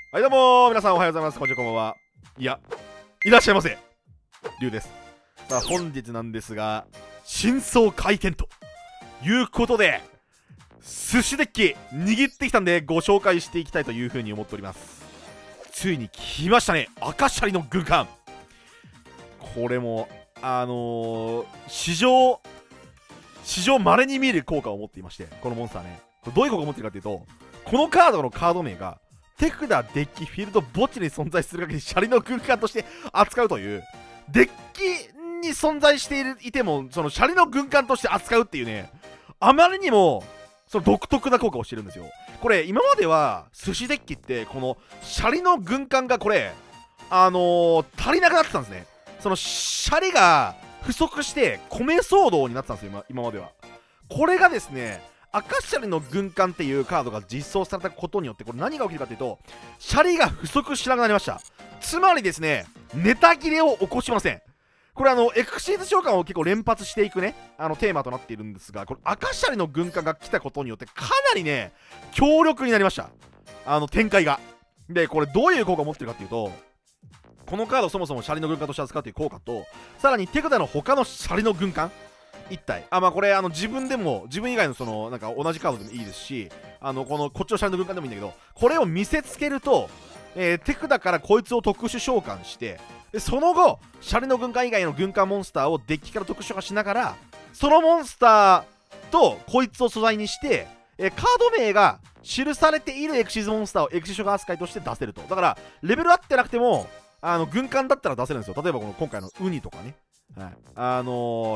はい、どうも皆さんおはようございます。こんにちは、こんばんは。いや、いらっしゃいませ。りゅうです。さあ、本日なんですが、真相回転ということで、寿司デッキ握ってきたんでご紹介していきたいというふうに思っております。ついに来ましたね、赤シャリの軍艦。これも史上稀に見る効果を持っていまして、このモンスターね、これどういう効果を持っているかというと、このカードのカード名が手札、デッキ、フィールド、墓地に存在する限りシャリの軍艦として扱うという、デッキに存在していてもそのシャリの軍艦として扱うっていうね、あまりにもその独特な効果をしてるんですよ。これ今までは寿司デッキってこのシャリの軍艦がこれ足りなくなってたんですね。そのシャリが不足して米騒動になってたんですよ、今までは。これがですね、赤シャリの軍艦っていうカードが実装されたことによって、これ何が起きるかというと、シャリが不足しなくなりました。つまりですね、ネタ切れを起こしません。これエクシーズ召喚を結構連発していくね、テーマとなっているんですが、これ赤シャリの軍艦が来たことによってかなりね、強力になりました。展開が。で、これどういう効果を持ってるかっていうと、このカードそもそもシャリの軍艦として扱うという効果と、さらに手札の他のシャリの軍艦1体、これ自分でも、自分以外のなんか同じカードでもいいですし、こっちのシャリの軍艦でもいいんだけど、これを見せつけると、手札からこいつを特殊召喚して、でその後シャリの軍艦以外の軍艦モンスターをデッキから特殊化しながら、そのモンスターとこいつを素材にして、カード名が記されているエクシーズモンスターをエクシー召喚扱いとして出せると。だからレベル合ってなくても軍艦だったら出せるんですよ。例えば今回のウニとかね、はい、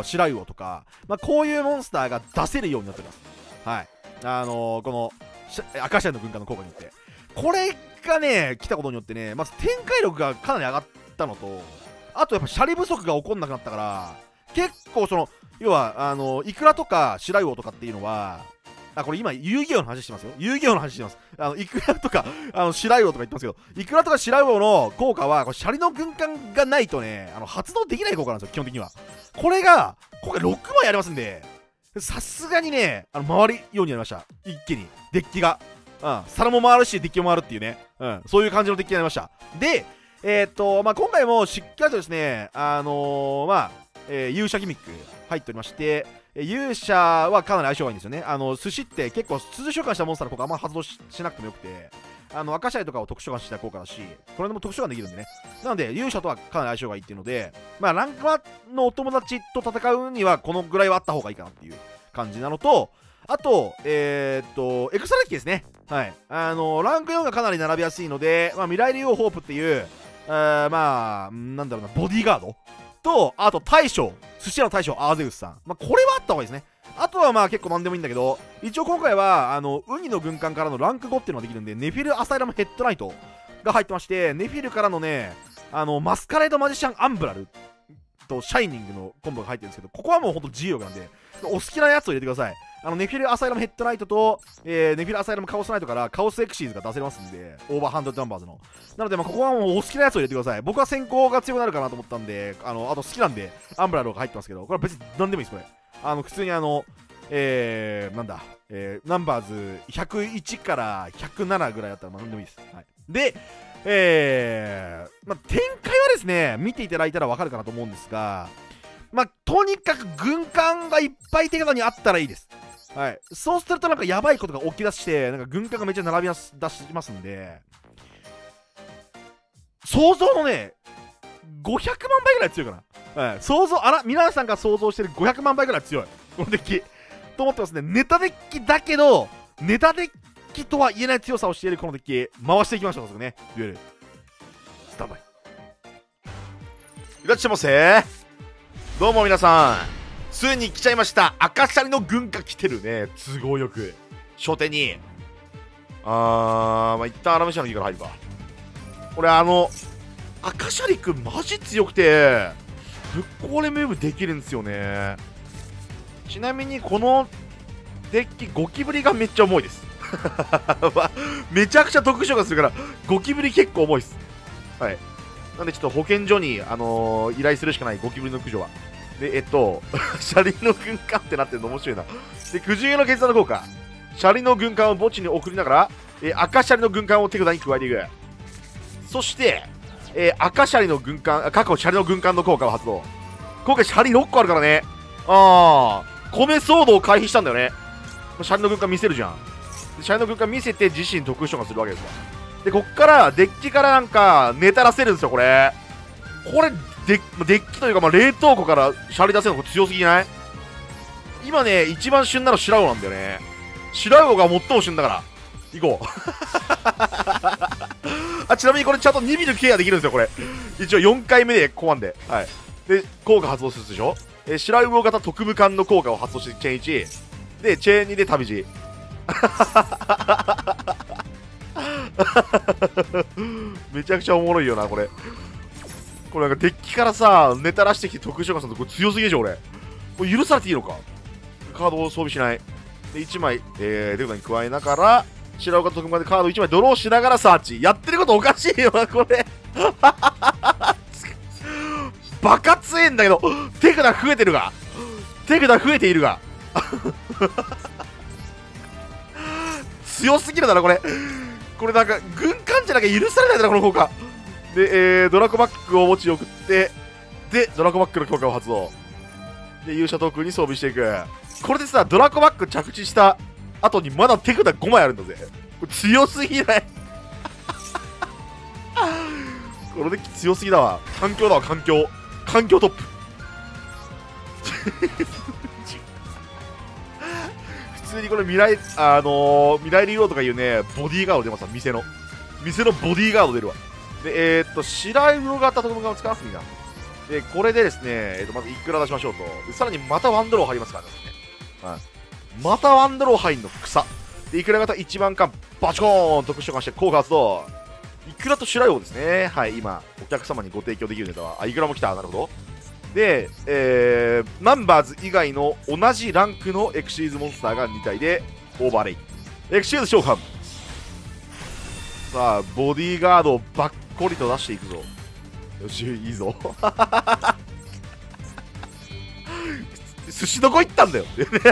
シラウオとか、こういうモンスターが出せるようになってます。はい、この赤シャリの軍艦の効果によって、これがね来たことによってね、まず展開力がかなり上がったのと、あとやっぱシャリ不足が起こんなくなったから、結構要はイクラとかシラウオとかっていうのは、これ今遊戯王の話してますよ。遊戯王の話してます。イクラとかシラウオとか言ってますけど、イクラとかシラウオの効果はこれシャリの軍艦がないとね発動できない効果なんですよ、基本的には。これが今回6枚ありますんで、さすがにね回るようになりました。一気にデッキが、皿も回るしデッキも回るっていうね、そういう感じのデッキになりました。で今回もしっかりとですね勇者ギミック入っておりまして、勇者はかなり相性がいいんですよね。寿司って結構通常召喚したモンスターの効果あんま発動 しなくてもよくて、赤シャリとかを特殊召喚した効果だし、これでも特殊召喚できるんでね。なので勇者とはかなり相性がいいっていうので、ランク1のお友達と戦うにはこのぐらいはあった方がいいかなっていう感じなのと、あとエクストラデッキですね。はい、ランク4がかなり並びやすいので、未来竜王ホープっていうなんだろうな、ボディーガードと、あと大将、寿司屋の大将アーゼウスさん、これはあった方がいいですね。あとは結構なんでもいいんだけど、一応今回はウニの軍艦からのランク5っていうのができるんで、ネフィルアサイラムヘッドライトが入ってまして、ネフィルからのねマスカレードマジシャンアンブラルとシャイニングのコンボが入ってるんですけど、ここはもうほんと自由なんでお好きなやつを入れてください。ネフィルアサイラムヘッドライトと、ネフィルアサイラムカオスナイトからカオスエクシーズが出せますんで、オーバーハンドナンバーズの。なのでここはもうお好きなやつを入れてください。僕は先行が強くなるかなと思ったんで、あと好きなんでアンブラルが入ってますけど、これは別に何でもいいです。これ普通にナンバーズ101から107ぐらいだったら何でもいいです。はい、で展開はですね見ていただいたら分かるかなと思うんですが、とにかく軍艦がいっぱい手札にあったらいいです。はい、そうするとなんかやばいことが起きだして、なんか軍艦がめっちゃ並び出しますんで、想像のね500万倍ぐらい強いかな。はい、皆さんが想像してる500万倍ぐらい強いこのデッキと思ってますね。ネタデッキだけど、ネタデッキとは言えない強さをしているこのデッキ、回していきましょう。早速ね、デュエルスタンバイいらっしゃいませ。どうも皆さん、ついに来ちゃいました。赤シャリの軍艦来てるね、都合よく初手に。一旦アラメシャの木から入るか。これ赤シャリくんマジ強くてぶっ壊れムーブできるんですよね。ちなみにこのデッキゴキブリがめっちゃ重いですめちゃくちゃ特殊召喚するからゴキブリ結構重いです。はい、なんでちょっと保健所に、依頼するしかない、ゴキブリの駆除は。でシャリの軍艦ってなってるの面白いな。でくじゅうの決断の効果、シャリの軍艦を墓地に送りながら、赤シャリの軍艦を手札に加えていく。 そして、赤シャリの軍艦、過去シャリの軍艦の効果を発動。今回シャリ6個あるからね。米騒動を回避したんだよね。シャリの軍艦見せるじゃん。シャリの軍艦見せて自身特殊召喚するわけですよ。で、こっからデッキからなんかネタらせるんですよ、これ。これ、デッキというか、冷凍庫からシャリ出せるの強すぎない？今ね、一番旬なのシラウオなんだよね。シラウオが最も旬だから。行こう。ちなみにこれちゃんと2ビルケアできるんですよ、これ。一応4回目でここまで。はい。で、効果発動するでしょ。シラウオ型特務艦の効果を発動してチェーン1。で、チェーン2で旅路。めちゃくちゃおもろいよな、これ。これなんかデッキからさ、ネタらしてきて特殊召喚するとこれ強すぎでしょ、俺。これ許されていいのか。カードを装備しない。で、1枚、デルタに加えながら、白岡特務でカード1枚ドローしながらサーチ。やってることおかしいよな、これ。バカ強えんだけど、手札増えてるが。手札増えているが。強すぎるだろ、これ。これなんか、軍艦じゃなきゃ許されないだろ、この効果。で、ドラコバックを墓地に送って、で、ドラコバックの効果を発動。で、勇者トークンに装備していく。これでさ、ドラコバック着地した後にまだ手札5枚あるんだぜ。これ強すぎない？このデッキ強すぎだわ。環境だわ、環境。環境トップ。普通にこれ未来、未来リローとかいうね、ボディーガード出ますわ、店のボディーガード出るわ。で、白魚型特務艦を使わすみんな。で、これでですね、まずいくら出しましょうと。で、さらにまたワンドロー入りますからね。はい。またワンドロー入んの草。で、いくら型1番艦、バチコーン特殊召喚して効果発動。いくらと白魚ですね。はい、今、お客様にご提供できるネタは。いくらも来た。なるほど。で、ナンバーズ以外の同じランクのエクシーズモンスターが2体でオーバーレイ。エクシーズ召喚。さあ、ボディーガードをばっこりと出していくぞ。よし、いいぞ。寿司どこ行ったんだよ。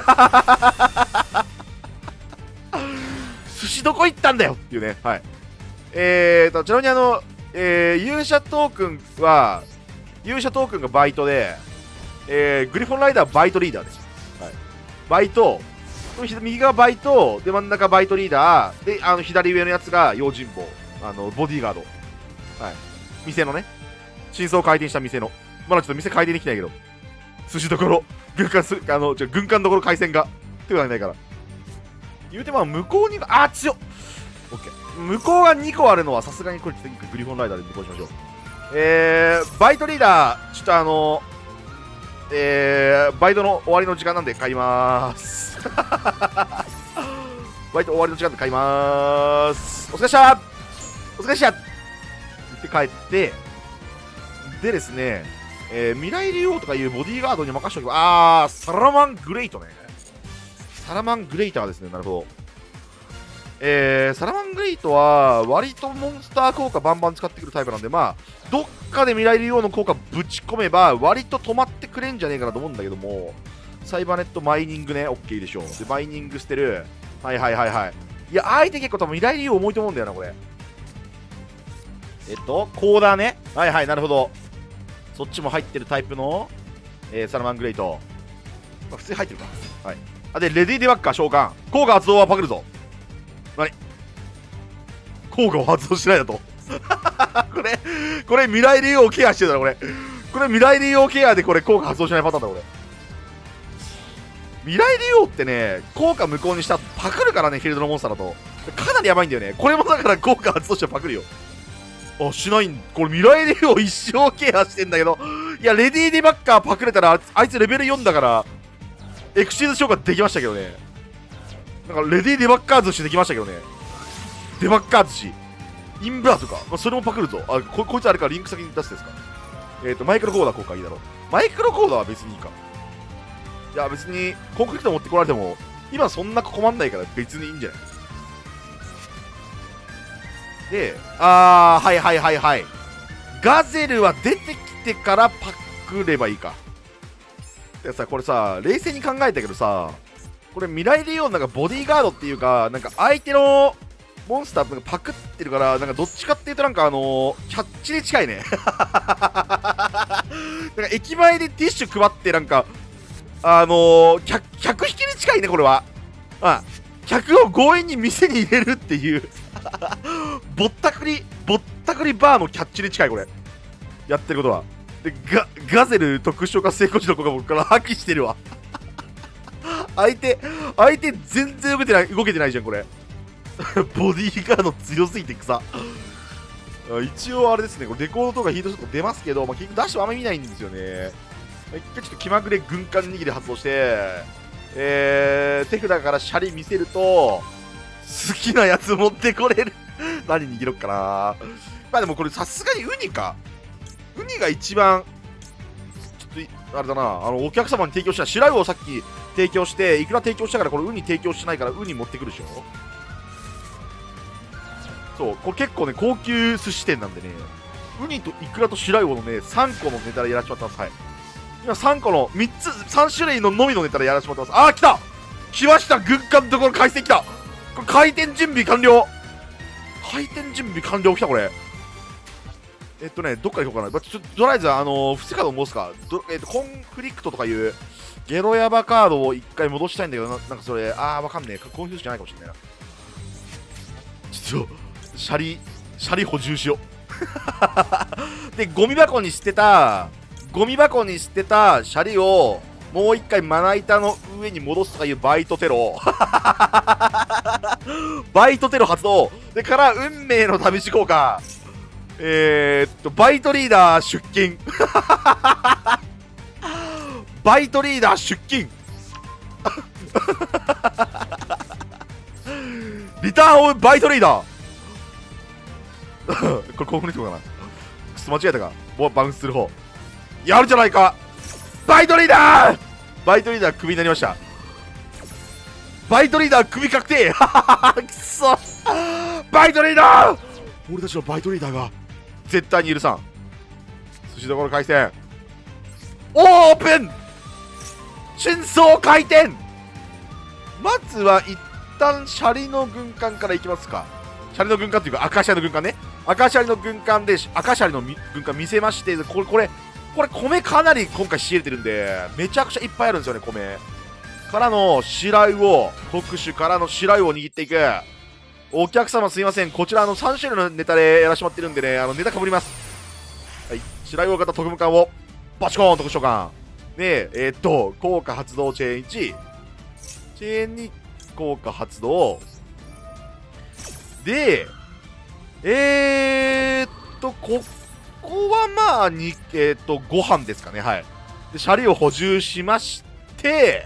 寿司どこ行ったんだよっていうね。はい。ちなみに勇者トークンがバイトで、グリフォンライダーバイトリーダーです。はい。バイト、右側バイト、で真ん中バイトリーダー、で、左上のやつが用心棒、ボディーガード。はい。店のね、真相回転した店の。まだちょっと店回転できないけど、寿司どころ、軍艦どころ回線が、ってことはないから。言うて向こうに、強っ！オッケー。向こうが2個あるのはさすがにこれ次グリフォンライダーで向こうしましょう。バイトリーダー、ちょっとバイトの終わりの時間なんで買いまーす。バイト終わりの時間で買いまーす。お疲れっしたお疲れっしたって帰って、でですね、未来竜王とかいうボディーガードに任せておけば、サラマングレイトね。サラマングレイターですね、なるほど。サラマングレイトは割とモンスター効果バンバン使ってくるタイプなんで、まあどっかで未来竜王の効果ぶち込めば割と止まってくれんじゃねえかなと思うんだけども、サイバーネットマイニングね、 OK でしょ。でマイニングしてる。はいはいはいはい。いや相手結構多分未来竜王重いと思うんだよなこれ。コーダーね。はいはい、なるほど。そっちも入ってるタイプの、サラマングレイト、まあ、普通に入ってるか。はい。でレディーデバッカー召喚効果発動はパクるぞ。何効果を発動しないだと。これ未来竜王ケアしてるだろこれ。これ未来竜王ケアでこれ効果発動しないパターンだこれ。未来竜王ってね、効果無効にしたらパクるからね、フィールドのモンスターだと。かなりやばいんだよね。これもだから効果発動してパクるよ。しないん。これ未来竜王一生ケアしてんだけど。いや、レディーデバッカーパクれたら、あいつレベル4だから、エクシーズ召喚できましたけどね。なんかレディーデバッカー寿司できましたけどね。デバッカー寿司。インブラーとか。まあ、それもパクるぞ。こいつあれか、リンク先に出すですか。マイクロコーダー効果いいだろう。マイクロコーダーは別にいいか。いや、別に、コンクリート持ってこられても、今そんな困んないから別にいいんじゃない？で、はいはいはいはい。ガゼルは出てきてからパクればいいか。でさ、これさ、冷静に考えたけどさ、これ未来竜王なんかボディーガードっていうか、なんか相手のモンスターなんかパクってるから、なんかどっちかっていうとなんかキャッチに近いね。なんか駅前でティッシュ配ってなんか、客引きに近いね、これは。客を強引に店に入れるっていう、ぼったくりバーのキャッチに近い、これ。やってることは。で、ガゼル特殊化成功時の子が僕から破棄してるわ。相手全然動けてないじゃん、これ。ボディーガード強すぎて草。一応あれですね、これレコードとかヒートショット出ますけど、結局ダッシュはあんまり見ないんですよね。一回ちょっと気まぐれ軍艦握り発動して、手札からシャリ見せると、好きなやつ持ってこれる。何握ろっかな。でもこれさすがにウニか。ウニが一番、ちょっと、あれだな、お客様に提供した白魚をさっき提供して、いくら提供したからこれウニ提供してないからウニ持ってくるでしょ。そう、これ結構ね、高級寿司店なんでね、ウニとイクラと白魚のね、3個のネタでやらせてもらってます。はい。今3個の、3種類ののみのネタでやらせてもらってます。来た来ました軍艦のところ回線来た。これ回転準備完了。回転準備完了来た、これ。どっから行こうかな。とりあえず、伏せカードを戻すか。コンフリクトとかいうゲロヤバカードを1回戻したいんだけど、なんかそれ、わかんねえ。コンフューズじゃないかもしれないな。ちょっと、シャリ補充しよう。で、ゴミ箱に捨てたシャリを、もう1回まな板の上に戻すとかいうバイトテロ。バイトテロ発動。で、から、運命の試し効果。バイトリーダー出勤。バイトリーダー出勤。リターンオブバイトリーダー。これ興奮してるかな。ちょっと間違えたか。バウンスする方。やるじゃないか。バイトリーダー。バイトリーダークビになりました。バイトリーダークビ確定。くそ。バイトリーダー。俺たちのバイトリーダーが絶対に許さん。寿司どころ回線。オープン。真相回転。まずは一旦シャリの軍艦からいきますか。シャリの軍艦というか赤シャリの軍艦ね。赤シャリの軍艦で赤シャリの軍艦見せまして、これ米かなり今回仕入れてるんで、めちゃくちゃいっぱいあるんですよね、米からの白魚、特殊からの白魚を握っていく。お客様すいません、こちら3種類のネタでやらしてもらってるんでね、ネタかぶります。はい、白魚型特務艦をバチコーン特殊召喚で、効果発動チェーン1、チェーン2効果発動で、ここはまあご飯ですかね。はい。で、シャリを補充しまして、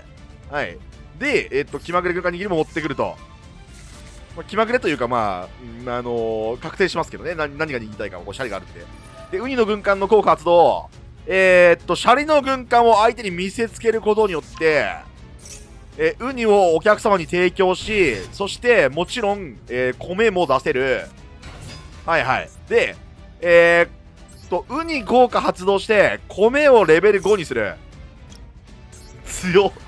はい。で、気まぐれ軍艦握りも持ってくると。気まぐれというか、確定しますけどね。何が握りたいかも、シャリがあるんで。で、ウニの軍艦の効果発動。シャリの軍艦を相手に見せつけることによって、ウニをお客様に提供し、そして、もちろん、米も出せる。はいはい。で、ウニ効果発動して、米をレベル5にする。強っ。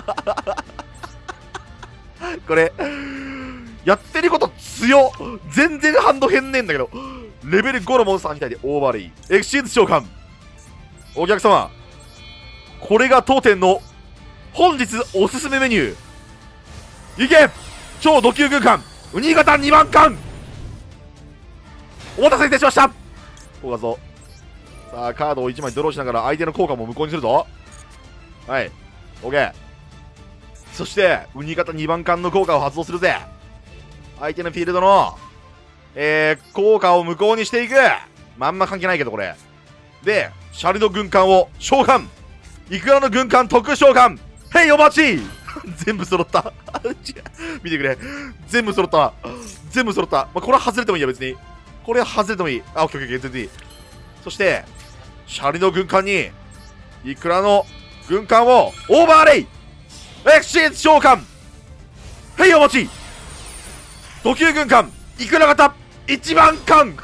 これ、やってること強っ。全然ハンド変ねえんだけど。レベル5のモンスターみたいでオーバーレイ。エクシーズ召喚。お客様、これが当店の本日おすすめメニュー。いけ超ド級軍艦ウニ型2番艦。お待たせいたしました。こうだぞ。さあ、カードを1枚ドローしながら相手の効果も無効にするぞ。はい。OK。そして、ウニ型2番艦の効果を発動するぜ。相手のフィールドの、効果を無効にしていく。まんま関係ないけど、これ。で、シャリの軍艦を召喚。イクラの軍艦特召喚。へい、お待ち。全部揃った。見てくれ。全部揃った。全部揃った。これは外れてもいいや、別に。これは外れてもいい。オッケーオッケー、全然いい。そして、シャリの軍艦に、イクラの軍艦をオーバーレイ。エクシーズ召喚。へい、お待ち。土級軍艦イクラ型1番艦。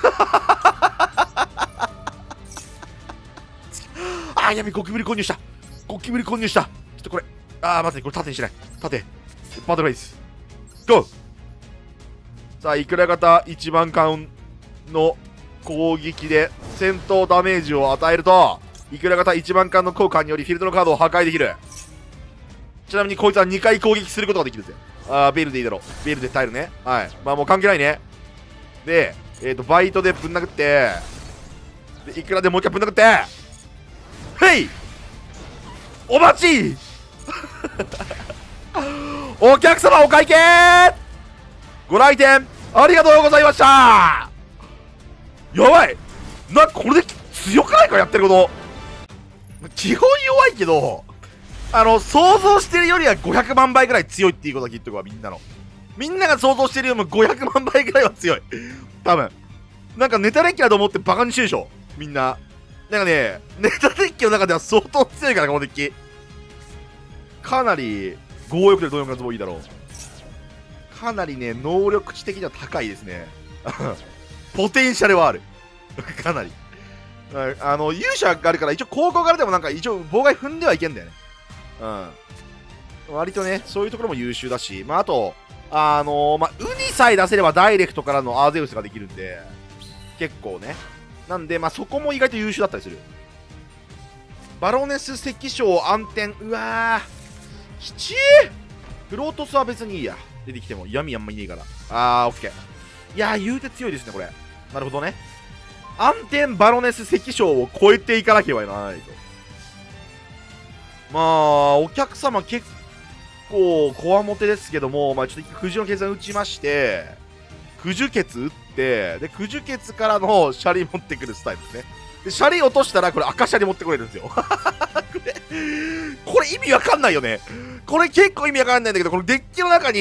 やべ、ゴキブリ購入した。ゴキブリ購入した。ちょっとこれ、待って、これ縦にしない。縦。バトルフェイス。ゴー。 さあ、いくら型1番艦の攻撃で戦闘ダメージを与えると、いくら型1番艦の効果によりフィールドのカードを破壊できる。ちなみにこいつは2回攻撃することができるぜ。ベルでいいだろう。ベルで耐えるね。はい。まあもう関係ないね。で、バイトでぶん殴って、で、いくらでもう一回ぶん殴って、へいお待ちお客様お会計ご来店ありがとうございました。やばいこれで強くないかやってること。基本弱いけど、想像してるよりは500万倍ぐらい強いっていうことは聞いとくわ、みんなの。みんなが想像してるよりも500万倍ぐらいは強い。多分。なんかネタデッキだと思ってバカにしてるでしょみんな。なんかね、ネタデッキの中では相当強いから、このデッキ。かなり、強欲でどういう活動いいだろう。かなりね、能力値的には高いですね。ポテンシャルはある。かなり。勇者があるから、一応高校からでもなんか一応妨害踏んではいけんだよね。割とね、そういうところも優秀だし、まあ、あと、ウニさえ出せればダイレクトからのアーゼウスができるんで、結構ね。なんで、まあ、そこも意外と優秀だったりする。バロネス石章暗転、うわー、きちー。フロートスは別にいいや。出てきても闇あんまいねえから。オッケー。いやー、言うて強いですね、これ。なるほどね。暗転バロネス石章を超えていかなければいけないと。まあ、お客様結構、こわもてですけども、まあ、ちょっとくじの決断打ちまして、くじゅ決打って、で、くじゅ決からのシャリ持ってくるスタイルですね。で、シャリ落としたら、これ赤シャリ持ってこれるんですよ。これ意味わかんないよね。これ結構意味わかんないんだけど、このデッキの中に、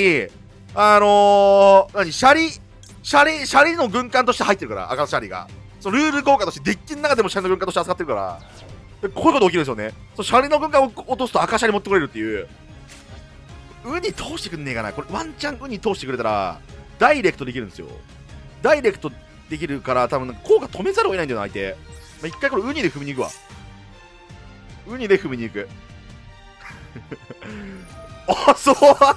シャリの軍艦として入ってるから、赤シャリが。そのルール効果として、デッキの中でもシャリの軍艦として扱ってるから、こういうこと起きるんですよね。そう、シャリの軍艦を落とすと赤シャリ持ってこれるっていう。ウニ通してくんねえかな。これワンチャンウニ通してくれたら、ダイレクトできるんですよ。ダイレクトできるから、多分効果止めざるを得ないんだよな、相手。まあ、一回これウニで踏みに行くわ。ウニで踏みに行く。そう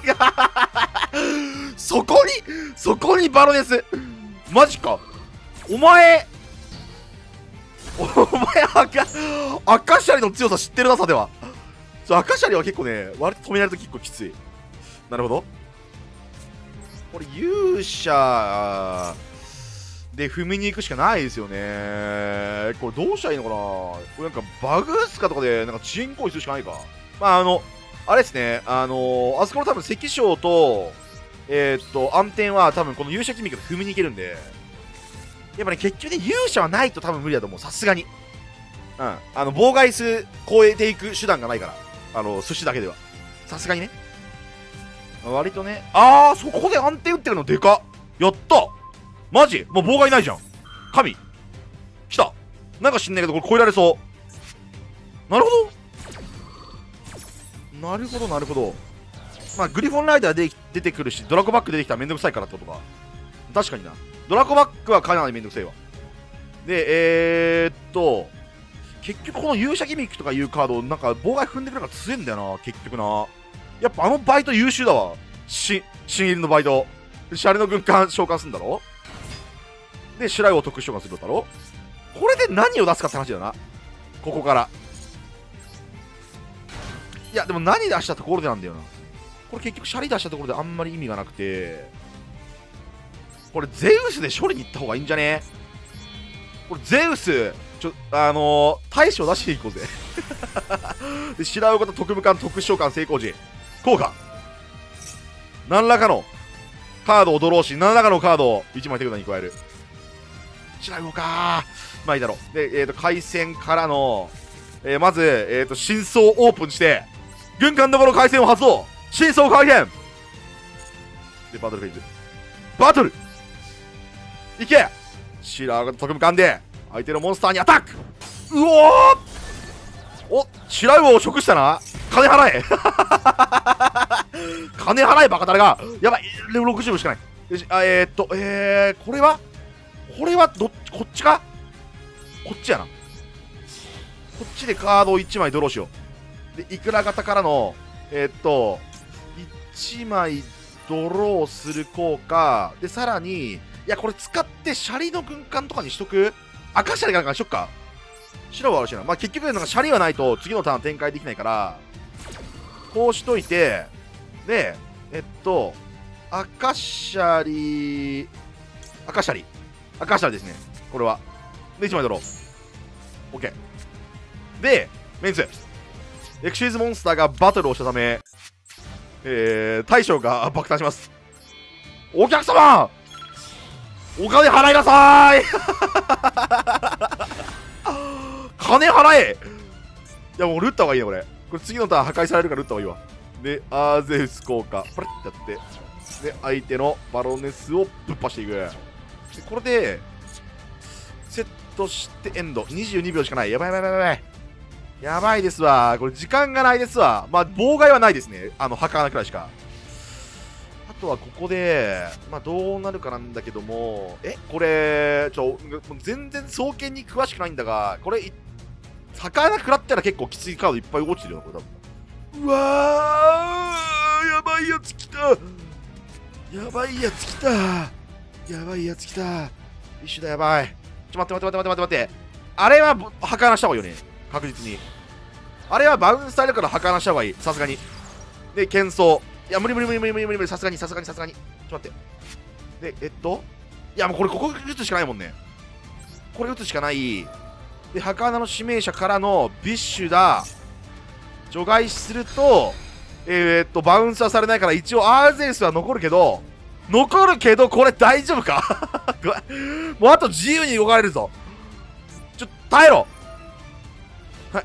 そこにバロネス。マジか。お前赤シャリの強さ知ってるな、さては。赤シャリは結構ね、割と止められると結構きつい。なるほど。これ勇者で踏みに行くしかないですよね。これどうしたらいいのかな。これなんかバグースかとかでなんか遅延行為するしかないか。まああれですね、あそこの多分石章と暗転は多分この勇者筋肉で踏みに行けるんで、やっぱね結局ね勇者はないと多分無理だと思う、さすがに。妨害超えていく手段がないから、寿司だけではさすがにね。割とね、そこで暗転打ってるのでかっ。やった。マジもう妨害ないじゃん。神来た。なんか知んないけどこれ超えられそう。なるほどなるほどなるほど。まあグリフォンライダーで出てくるし、ドラゴバック出てきたらめんどくさいからってことか。確かにな。ドラゴバックはかなりめんどくさいわ。で結局この勇者ギミックとかいうカードなんか妨害踏んでくるから強いんだよな、結局な。やっぱバイト優秀だわ。新入りのバイト。シャレの軍艦召喚するんだろ。で、シュライを特殊召喚するんだろ。これで何を出すかって話だよな。ここから。いや、でも何出したところでなんだよな。これ結局シャリ出したところであんまり意味がなくて、これゼウスで処理に行った方がいいんじゃね。これゼウス大将出していこうぜ。で、白尾型特務艦特殊召喚成功時効果、何らかのカードをドローし、何らかのカードを1枚手札に加える。白魚かー、まあいいだろう。で、回線からの、まず、真相オープンして、軍艦どころ回線を発動、真相回転で、バトルフェイズ。バトルいけ、白魚型特務艦で、相手のモンスターにアタック。うおー、お、白魚を食したな。金払え金払えバカタレが。やばい、レベル60しかない。よし、これはこっちか、こっちやな。こっちでカードを1枚ドローしよう。で、いくら型からの1枚ドローする効果で、さらに、いや、これ使ってシャリの軍艦とかにしとく。赤シャリなんかにしとくか。白はあるしな。まあ、結局、なんかシャリはないと次のターン展開できないから、こうしといて、で、赤シャリですね。これは。で、1枚ドロー。OK。で、メンツ。エクシーズモンスターがバトルをしたため、大将が爆誕します。お客様お金払いなさーい金払え。いや、もう俺打った方がいいね、これ。これ次のターン破壊されるから打った方がいいわ。で、アーゼウス効果、パリッてやって、で、相手のバロネスをぶっ破していく。で、これで、セットしてエンド。22秒しかない。やばいやばいやばい。やばいですわ。これ時間がないですわ。まあ、妨害はないですね。墓穴くらいしか。あとはここで、まあ、どうなるかなんだけども、これ、全然双剣に詳しくないんだが、これ、墓穴食らったら結構きついカードいっぱい落ちてるよ、これ多分。うわー、やばいやつ来た。やばいやつ来た。やばいやつ来た。一緒だ、やばい。待って。あれは墓穴した方がいいよね。確実に。あれはバウンスされるから墓穴した方がいい。さすがに。で、剣装。いや、無理。さすがに。ちょっと待って。で、いや、もうこれ、ここ打つしかないもんね。これ打つしかない。で、墓穴の指名者からのビッシュだ。除外すると、バウンスはされないから、一応アーゼウスは残るけど、これ大丈夫かもうあと自由に動かれるぞ。耐えろ。はい。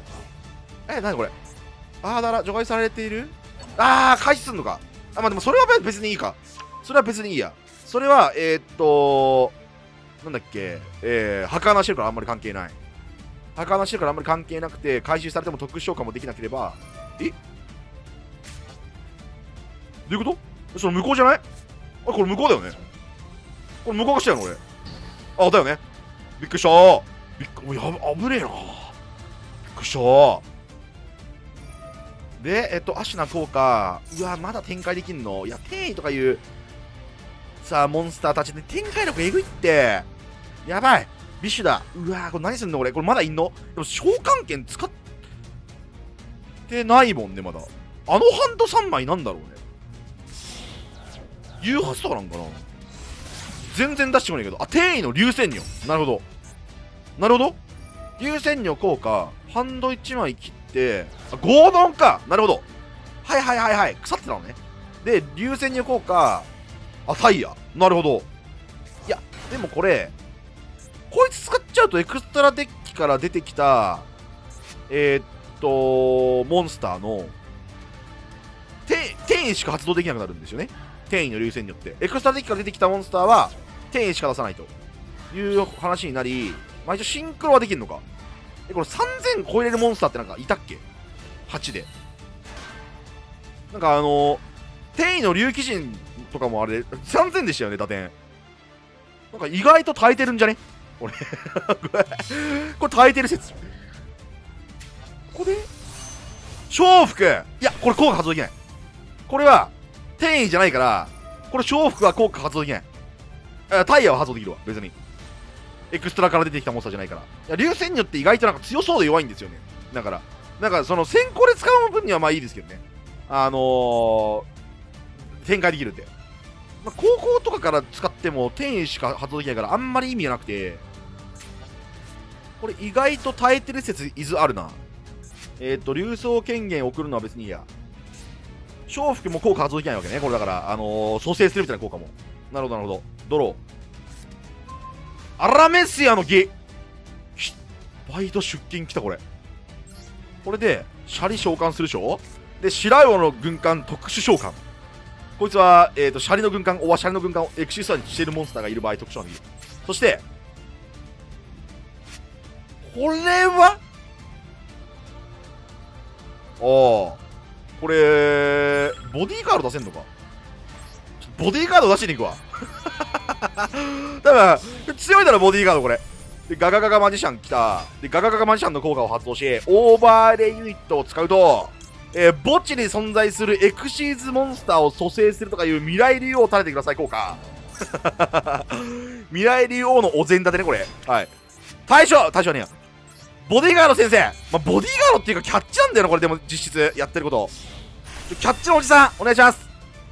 何これ。だから、除外されている。開始すんのか。まあでもそれは別にいいか。それは別にいいや。それは、なんだっけ、墓穴してるからあんまり関係ない。墓穴してるからあんまり関係なくて、回収されても特殊召喚もできなければ、どういうこと？その向こうじゃない？これ向こうだよね。これ向こうがしたよね、俺。だよね。びっくりしたー。危ねえな。びっくりしたー。で、アシュナ効果。うわ、まだ展開できんの？いや、転移とかいう、さあ、モンスターたちで展開力えぐいって。やばい。ビッシュだ。うわ、これ何すんのこれ。これまだいんの？でも召喚剣使ってないもんね、まだ。ハンド3枚なんだろうね。誘発とかなんかな。全然出してこないけど。転移の流線女。なるほど。流線女効果。ハンド1枚切って、合同か。なるほど。はい。腐ってたのね。で、流線女効果。タイヤ。なるほど。いや、でもこれ、こいつ使っちゃうとエクストラデッキから出てきた、モンスターの、転移しか発動できなくなるんですよね。転移の流線によって。エクストラデッキから出てきたモンスターは、転移しか出さないという話になり、まあ一応シンクロはできるのか。これ3000超えれるモンスターってなんかいたっけ ?8 で。なんか転移の竜騎人とかもあれ、3000でしたよね、打点。なんか意外と耐えてるんじゃねこれ。これ耐えてる説。ここで重複。いや、これ効果発動できない。これは、転移じゃないから、これ重複は効果発動できない。タイヤは発動できるわ、別に。エクストラから出てきたモンスターじゃないから。いや、流線によって意外となんか強そうで弱いんですよね。だから、なんかその先行で使う分にはまあいいですけどね。展開できるんで。まあ、高校とかから使っても転移しか発動できないからあんまり意味がなくて、これ意外と耐えてる説伊豆あるな。流送権限送るのは別にいいや。重複も効果発動できないわけね。これだから、蘇生するみたいな効果も。なるほど。ドロー。アラメスヤの儀。バイト出勤来た、これ。これで、シャリ召喚するでしょ。で、白魚の軍艦特殊召喚。こいつは、シャリの軍艦をエクシスターにしているモンスターがいる場合、特殊召喚できる。そして、これはこれ、ボディーカード出せんのか。ボディーカード出しに行くわ。多分、強いだろ、ボディーカード、これ。で、ガガガマジシャン来た。で、ガガガガマジシャンの効果を発動し、オーバーレイユニットを使うと、 墓地に存在するエクシーズモンスターを蘇生するとかいう未来竜王を垂れてください、効果。未来竜王のお膳立てね、これ。はい。対象はね、ボディーガード先生。まあ、ボディーガードっていうかキャッチなんだよな、これでも実質やってること。キャッチのおじさん、お願いします。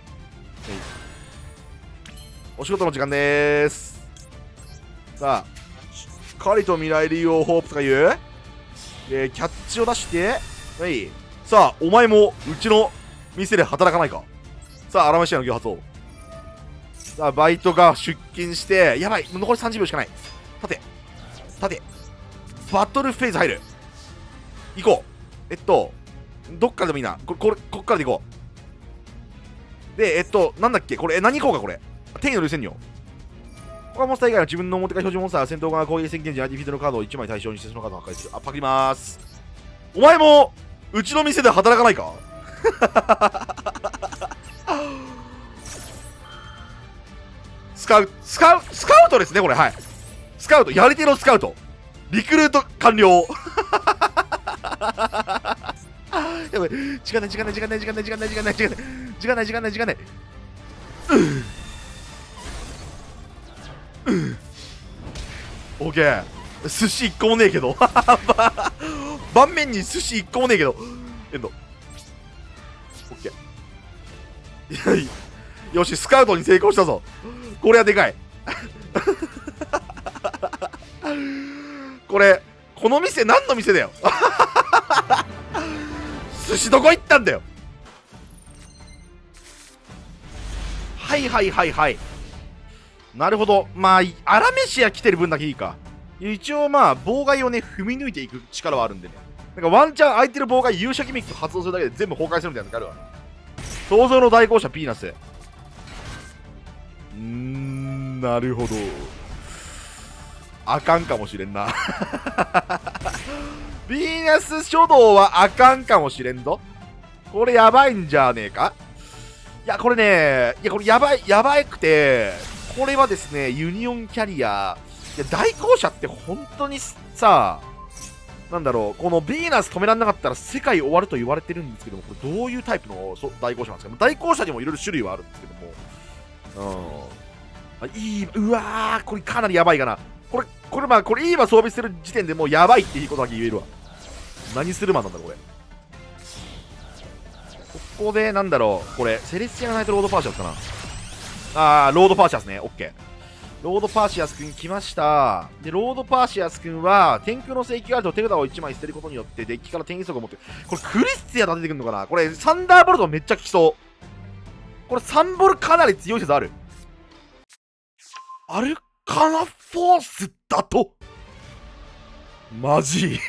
お仕事の時間でーす。さあ、しっかりと未来竜王ホープとかいう、キャッチを出して、はい。さあ、お前もうちの店で働かないか。さあ、荒飯屋の行発を。さあ、バイトが出勤して、やばい、残り30秒しかない。立て。バトルフェーズ入る。行こう。どっからでもいいな。こっからで行こう。で、なんだっけこれ、何行こうか、これ。天の流線よ。他モンスター以外の自分の表か表示モンスターは戦闘側攻撃宣言時、相手フィードのカードを1枚対象にしてそのカードを破壊する。あ、パクりまーす。お前も、うちの店で働かないか。スカウトですね、これ。はい。スカウト、やり手のスカウト。リクルート完了。やばい、時間ない。オッケー。寿司1個もねえけど。盤面に寿司1個もねえけど。エンド。オッケー。よし、スカウトに成功したぞ。これはでかい。この店何の店だよ。寿司どこ行ったんだよ。はい。なるほど。まあ、荒飯屋来てる分だけいいか。一応まあ、妨害をね、踏み抜いていく力はあるんでね。なんかワンチャン空いてる妨害、勇者ギミック発動するだけで全部崩壊するみたいなのがあるわ。想像の代行者ピーナス。なるほど。あかんかもしれんな。ヴィーナス書道はあかんかもしれんぞ。これやばいんじゃねえか。いや、これね、これやばくて、これはですね、ユニオンキャリア、いや、代行者って本当にさ、なんだろう、このヴィーナス止められなかったら世界終わると言われてるんですけども、これどういうタイプの代行者なんですか。代行者にもいろいろ種類はあるんですけども、うわー、これかなりやばいかな。これいいわ装備する時点でもうやばいっていいことだけ言えるわ。何するマンなんだろう、これ。ここで、なんだろう、これ、セレスティアナイトロードパーシアスかな。ロードパーシアスね、オッケー。ロードパーシアスくん来ました。で、ロードパーシアスくんは、天空の聖域があると手札を1枚捨てることによって、デッキから転移速を持ってる。これ、クリスティアが出てくるのかな。これ、サンダーボルトめっちゃ効きそう。これ、サンボルかなり強い説ある。アルカナフォースだとマジ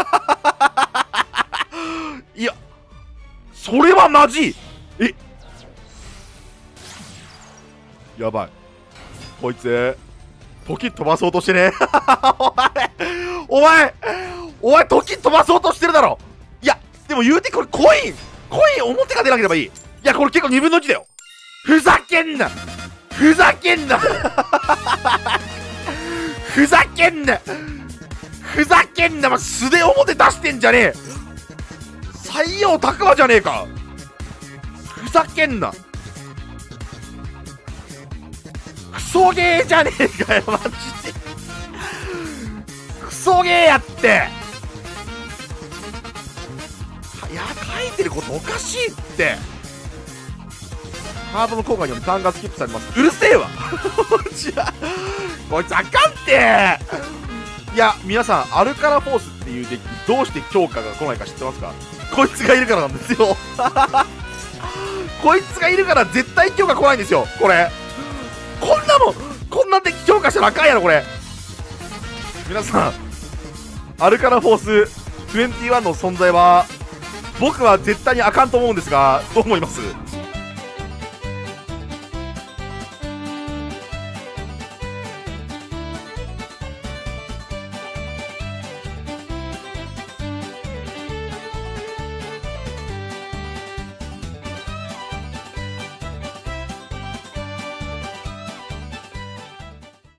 いや、それはマジ。やばい。こいつ、時飛ばそうとしてね。お前、時飛ばそうとしてるだろ。いや、でも言うてこれコイン表が出なければいい。いや、これ結構2分の1だよ。ふざけんな、ま、素で表出してんじゃねえ。採用たくまじゃねえか。ふざけんな。クソゲーじゃねえかよ、マジで。クソゲーやって。いや、書いてることおかしいって。ハードの効果によりターンがスキップされます。うるせえわ。こいつあかんって。いや、皆さん、アルカナフォースっていうデッキ、どうして強化が来ないか知ってますか。こいつがいるからなんですよ。こいつがいるから絶対強化来ないんですよ、これ。こんなデッキ強化したらあかんやろ、これ。皆さん、アルカナフォース21の存在は、僕は絶対にあかんと思うんですが、どう思います？